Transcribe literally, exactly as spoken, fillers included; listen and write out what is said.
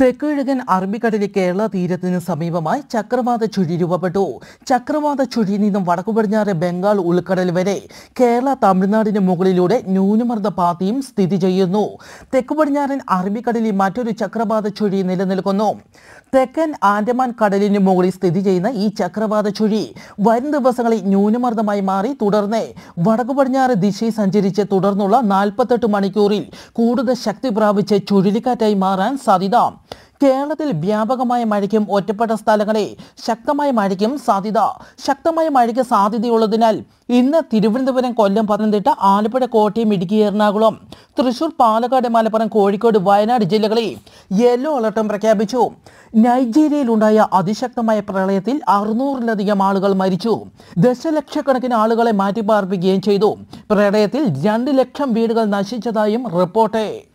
തെക്കുകിഴക്കൻ അറബിക്കടലിൽ കേരള തീരത്തിന് സമീപമായി ചക്രവാത ചുഴി രൂപപ്പെട്ടു. ചക്രവാത ചുഴിയിൽ നിന്നും വടക്കു പടിഞ്ഞാറ് ബംഗാൾ ഉൾക്കടൽ വരെ കേരള തമിഴ്നാടിന് മുകളിലൂടെ ന്യൂനമർദ്ദ പാത്തിയും സ്ഥിതി ചെയ്യുന്നു. തെക്കു പടിഞ്ഞാറൻ അറബിക്കടലിൽ മറ്റൊരു ചക്രവാത ചുഴി നിലനിൽക്കുന്നു. തെക്കൻ ആൻഡമാൻ കടലിന് മുകളിൽ സ്ഥിതി ചെയ്യുന്ന ഈ ചക്രവാത ചുഴി വരും ദിവസങ്ങളിൽ ന്യൂനമർദ്ദമായി മാറി തുടർന്ന് വടക്കു പടിഞ്ഞാറ് ദിശയിൽ സഞ്ചരിച്ച് തുടർന്നുള്ള നാൽപ്പത്തെട്ട് മണിക്കൂറിൽ കൂടുതൽ ശക്തി പ്രാപിച്ച് ചുഴലിക്കാറ്റായി മാറാൻ സാധ്യത. കേരളത്തിൽ വ്യാപകമായ മഴയ്ക്കും ഒറ്റപ്പെട്ട സ്ഥലങ്ങളിൽ ശക്തമായ മഴയ്ക്കും സാധ്യത. ശക്തമായ മഴയ്ക്ക് സാധ്യതയുള്ളതിനാൽ ഇന്ന് തിരുവനന്തപുരം, കൊല്ലം, പത്തനംതിട്ട, ആലപ്പുഴ, കോട്ടയം, ഇടുക്കി, എറണാകുളം, തൃശൂർ, പാലക്കാട്, മലപ്പുറം, കോഴിക്കോട്, വയനാട് ജില്ലകളിൽ യെല്ലോ അലർട്ടും പ്രഖ്യാപിച്ചു. നൈജീരിയയിലുണ്ടായ അതിശക്തമായ പ്രളയത്തിൽ അറുന്നൂറിലധികം ആളുകൾ മരിച്ചു. ദശലക്ഷക്കണക്കിന് ആളുകളെ മാറ്റിപ്പാർപ്പിക്കുകയും ചെയ്തു. പ്രളയത്തിൽ രണ്ട് ലക്ഷം വീടുകൾ നശിച്ചതായും റിപ്പോർട്ട്.